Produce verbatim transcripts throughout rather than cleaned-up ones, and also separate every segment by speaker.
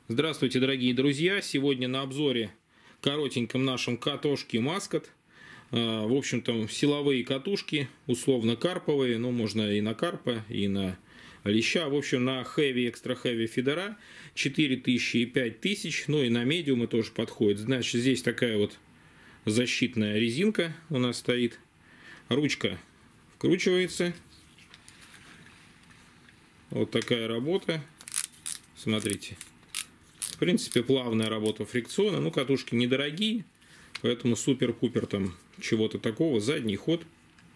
Speaker 1: Здравствуйте, дорогие друзья! Сегодня на обзоре коротеньком нашем катушки Маскот. В общем-то, силовые катушки, условно карповые, но можно и на карпа, и на леща. В общем, на Heavy, Extra Heavy фидера четыре тысячи и пять тысяч, ну и на медиумы тоже подходит. Значит, здесь такая вот защитная резинка у нас стоит. Ручка вкручивается. Вот такая работа. Смотрите. В принципе, плавная работа фрикциона. Ну, катушки недорогие, поэтому супер-пупер там чего-то такого. Задний ход.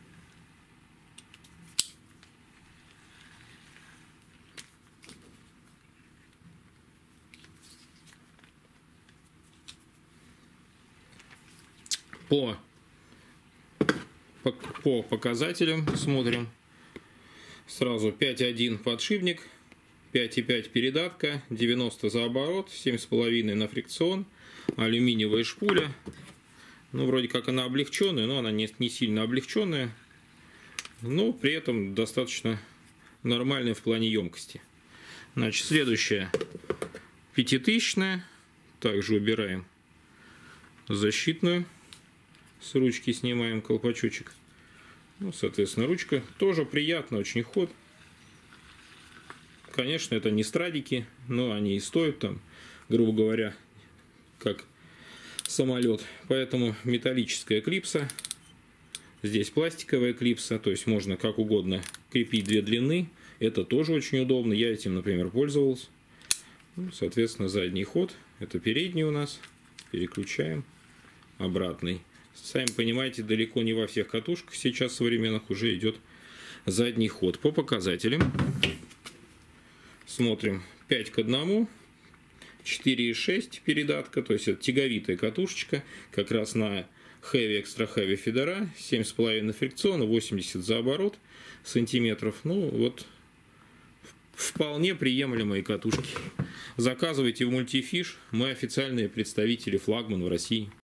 Speaker 1: По, по, по показателям смотрим. Сразу пять один подшипник. пять и пять передатка, девяносто за оборот, семь с половиной на фрикцион, алюминиевая шпуля. Ну, вроде как она облегченная, но она не, не сильно облегченная. Но при этом достаточно нормальная в плане емкости. Значит, следующая пятитысячная. Также убираем защитную. С ручки снимаем колпачочек. Ну, соответственно, ручка тоже приятно, очень ход. Конечно, это не страдики, но они и стоят там, грубо говоря, как самолет. Поэтому металлическая клипса. Здесь пластиковая клипса, то есть можно как угодно крепить две длины. Это тоже очень удобно. Я этим, например, пользовался. Ну, соответственно, задний ход. Это передний у нас. Переключаем. Обратный. Сами понимаете, далеко не во всех катушках сейчас современных уже идет задний ход. По показателям. Смотрим пять к одному, четыре и шесть передатка, то есть это тяговитая катушечка, как раз на Heavy, Extra Heavy фидера, семь с половиной фрикциона, восемьдесят за оборот сантиметров. Ну вот, вполне приемлемые катушки. Заказывайте в Multifish, мы официальные представители, флагман в России.